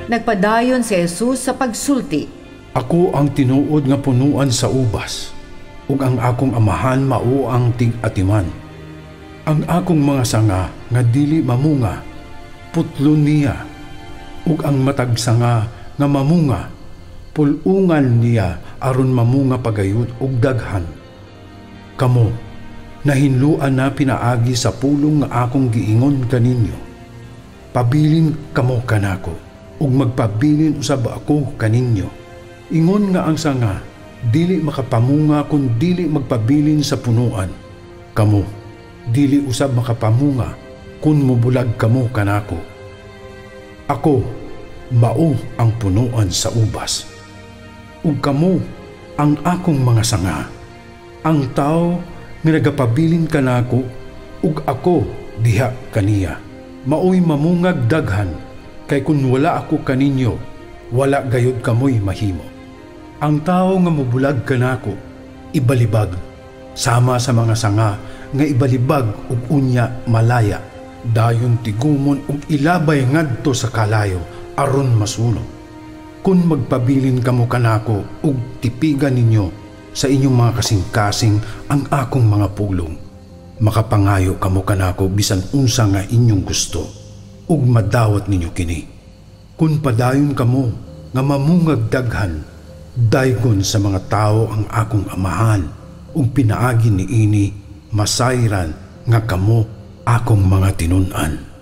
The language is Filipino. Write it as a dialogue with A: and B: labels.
A: Nagpadayon si Jesus sa pagsulti.
B: Ako ang tinuod nga punuan sa ubas, ug ang akong amahan mao ang tig-atiman. Ang akong mga sanga nga dili mamunga, putlon niya, ug ang matag sanga nga mamunga, pulungan niya aron mamunga pagayud ug daghan. Kamo, nahinluan na pinaagi sa pulong nga akong giingon kaninyo. Pabilin kamo kanako, ug magpabilin usab ako kaninyo. Ingon nga ang sanga, dili makapamunga kung dili magpabilin sa punuan. Kamo, dili usab makapamunga kung mubulag kamo kanako. Ako, mao ang punuan sa ubas. Ug kamo, ang akong mga sanga. Ang tao nga nagapabilin kanako, ug ako diha kaniya. Maoy mamungag daghan, kay kun wala ako kaninyo, wala gayud kamoy mahimo. Ang tao nga mubulag kanako, ibalibag, sama sa mga sanga nga ibalibag ug unya malaya, dayon tigumon ug ilabay ngadto sa kalayo aron masunog. Kun magpabilin kamo kanako ug tipigan ninyo sa inyong mga kasing-kasing ang akong mga pulong, makapangayo kamo kanako bisan unsa nga inyong gusto, ug madawat ninyo kini. Kun padayon kamo nga mamungag daghan, daygon sa mga tao ang akong amahan, ug pinaagi niini masayran nga kamo akong mga tinun-an.